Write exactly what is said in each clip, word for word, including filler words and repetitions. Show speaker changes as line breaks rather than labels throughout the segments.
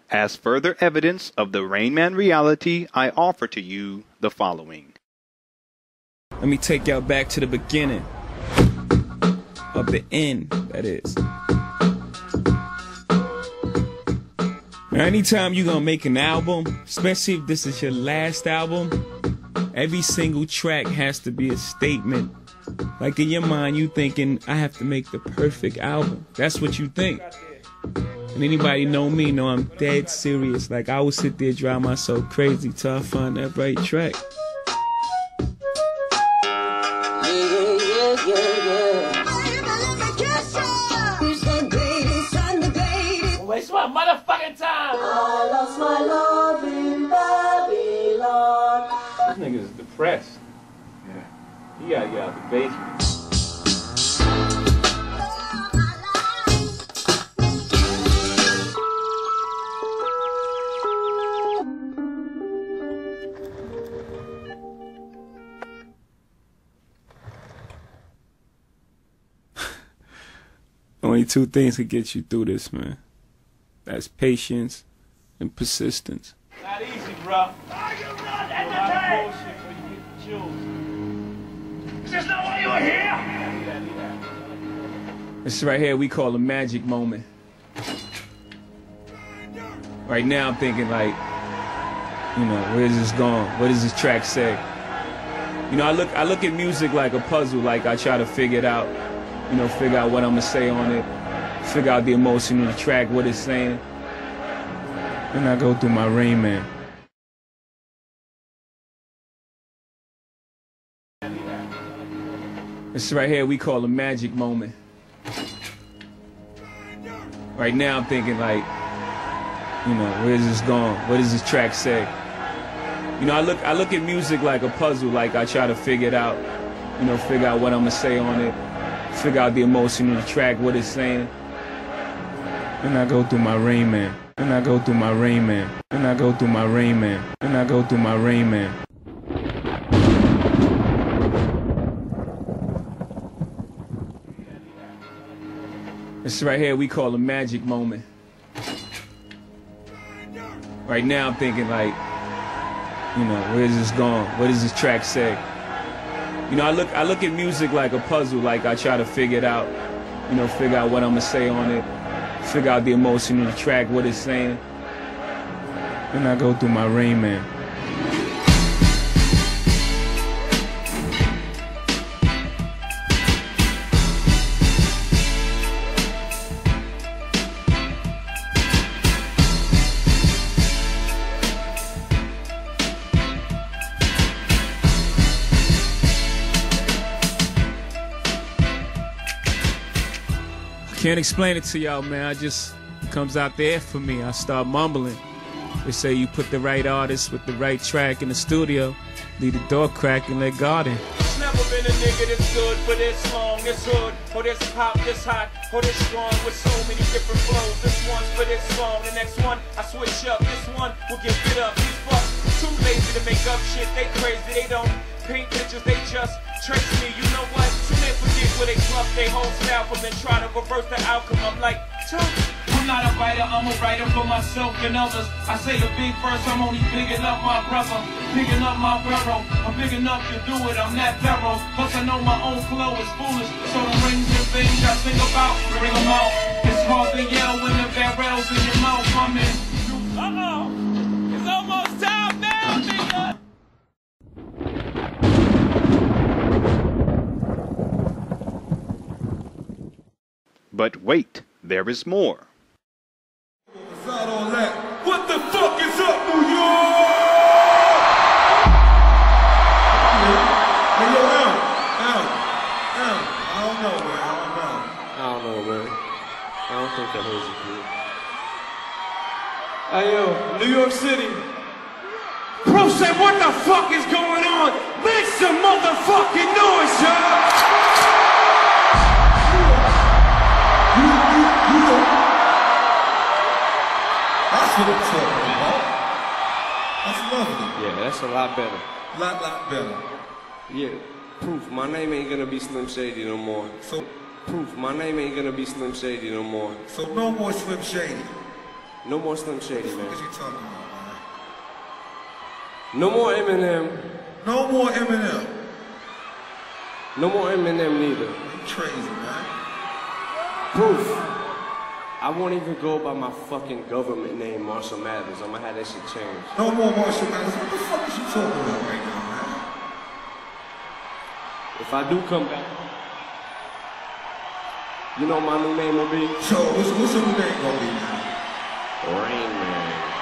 As further evidence of the Rain Man reality, I offer to you the following.
Let me take y'all back to the beginning. Of the end, that is. Now, anytime you're gonna make an album, especially if this is your last album, every single track has to be a statement. Like in your mind, you thinking, I have to make the perfect album. That's what you think. And anybody know me know I'm dead serious. Like I would sit there drive myself crazy till I find that right track.
Waste my motherfucking time.
I lost my love in Babylon.
This nigga is depressed. Yeah. He gotta get out the basement. Only two things could get you through this, man. That's patience and persistence.
Not easy, bro. Are you not entertained? Is this not why you were here?
This right here we call a magic moment. Right now I'm thinking like, you know, where's this going? What does this track say? You know, I look I look at music like a puzzle, like I try to figure it out. You know, figure out what I'm gonna say on it, figure out the emotion of the track, what it's saying. Then I go through my Rain Man. This right here we call a magic moment. Right now I'm thinking like, you know, where's this going? What does this track say? You know, I look I look at music like a puzzle, like I try to figure it out. You know, figure out what I'm gonna say on it, figure out the emotion of the track, what it's saying. Then I go through my Rain Man. Then I go through my Rain Man. Then I go through my Rain Man. Then I go through my Rain Man. This right here we call a magic moment. Right now I'm thinking like, you know, where's this going? What does this track say? You know, I look I look at music like a puzzle, like I try to figure it out. You know, figure out what I'm gonna say on it, figure out the emotion of the track, what it's saying. Then I go through my Rain Man. Can't explain it to y'all, man. I just, it comes out there for me. I start mumbling. They say you put the right artist with the right track in the studio, leave the door crack and let God in.
Never been a nigga this good for this long, this hood, or this pop, this hot, or this strong with so many different flows. This one's for this song, the next one I switch up. This one will get fit up. These fucks too lazy to make up shit. They crazy, they don't paint pictures, they just trace me. You know what? Soon they forget where they fluff they whole style from and try to reverse the outcome. I'm like, I'm not a writer, I'm a writer for myself and others. I say the big verse, I'm only picking up my brother, picking up my barrel. I'm big enough to do it, I'm that thorough. Plus I know my own flow is foolish, so the rings and things I think about, bring them out. It's hard to yell when the barrel's in your mouth. I'm in. Uh-oh, it's almost time now, nigga.
But wait, there is more.
What the fuck is up, New York? Hey, yo, Al, Al, Al, I don't know, man, I don't know.
I don't know, man. I don't think that holds you good.
Hey, yo, New York City. Bro said, what the fuck is going on? Make some motherfucking noise, y'all! That's what I'm talking about. That's lovely.
Yeah, that's a lot better.
Lot, lot better.
Yeah, proof. My name ain't gonna be Slim Shady no more.
So,
proof. My name ain't gonna be Slim Shady no more.
So no more Slim Shady.
No more Slim Shady, man.
What you talking about, man?
No more Eminem.
No more Eminem.
No more Eminem neither.
You crazy, man.
Proof. I won't even go by my fucking government name, Marshall Mathers. I'm gonna have that shit changed.
No more Marshall Mathers. What the fuck is you talking about right now, man?
If I do come back, you know my new name will be?
So, what's, what's your new name gonna be, man?
Rain Man.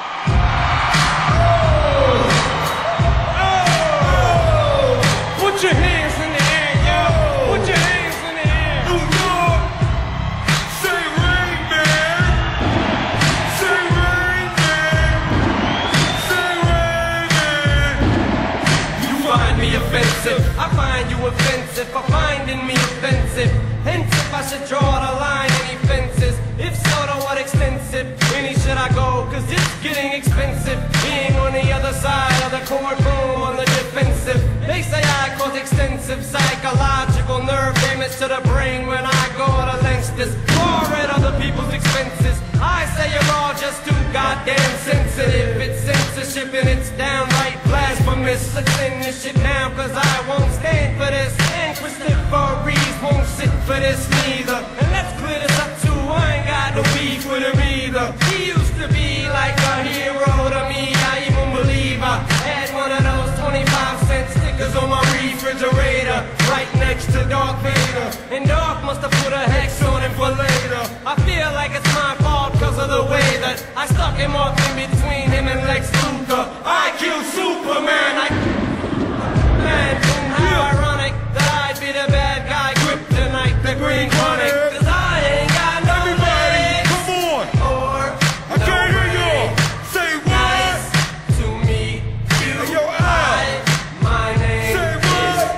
Put your hands in the air, yo. Put your hands in the air. New York. Say Rain Man. Say Rain Man. Say Rain Man.
You find me offensive, I find you offensive for finding me offensive. Hence, if I should draw the line, any fences? If so, to what extensive? Any should I go? Cause it's getting expensive. Being on the other side of the courtroom on the defensive. They say I cause extensive psychological nerve damage to the brain when I go to lengths this far at other people's expenses. I say you're all just too goddamn sensitive. It's censorship and it's downright blasphemous. Let's end this shit now cause I won't stand for this. And Christopher Reeves won't sit for this neither. And let's clear this up too, I ain't got no beef with him either. He used to be like a hero to me, I even believe I had one of those twenty-five cent stickers on my refrigerator, right next to Darth Vader. And Darth must have put a hex on him for later. I feel like it's my fault cause of the way that I stuck him up in between him and Lex Luthor. I killed Superman, I man, and how ironic that I'd be the bad guy, Kryptonite, the Green Chronic. Cause I ain't got no legs.
Come on.
Or
I can't hear you. Say what?
nice to meet you.
Hey, yo, Al.
I, my name
Say
is.
what?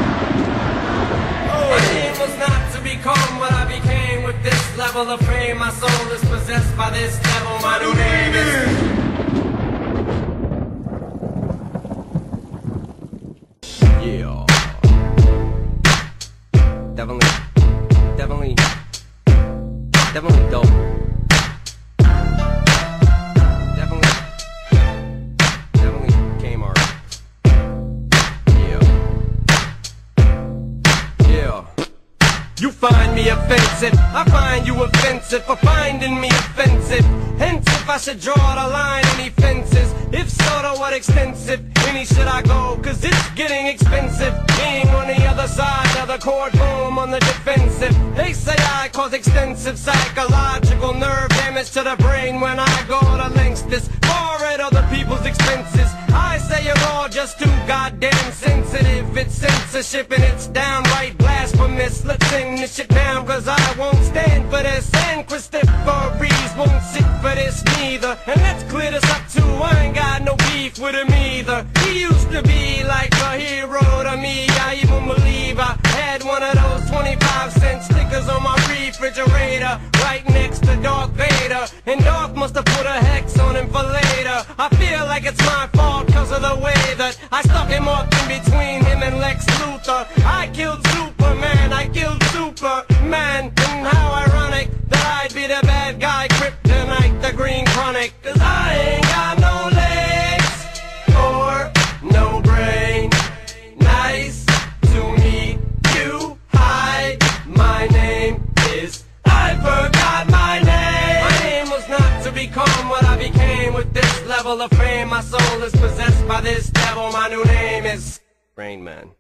My name was not to become what I became with this level of fame. My soul is possessed by this devil. My new name is. Yeah. Definitely, definitely, definitely dope. Definitely, definitely Kmart. Yeah. Yeah. You find me offensive, I find you offensive for finding me offensive. Hence, if I should draw the line, any fences? If so, to what extensive? Any should I go? Cause it's getting expensive. Being on the other side of the courtroom on the defensive. They say I cause extensive psychological nerve damage to the brain when I go to lengths this far at other people's expenses. I say you're all just too goddamn sensitive. It's censorship and it's downright blasphemous. Let's end this shit down cause I won't stand for this. And Christopher Reeves won't sit for this neither. And let's clear this up too, I ain't got no beef with him either. He used to be like a hero to me, I even believe I had one of those twenty-five cent stickers on my refrigerator, right next to Darth Vader. And Darth must have put a hex on him for later. I feel like it's my fault cause of the way that I stuck him up in between him and Lex Luthor. I killed Superman, I killed Superman. And how ironic that I'd be the bad guy, Kryptonite, the Green Chronic. Cause I ain't got no legs or no brain. Nice to meet you. Hi, my name is. I forgot my name. My name was not to become what I became with this level of fame. My soul is possessed by this devil. My new name is Rain Man.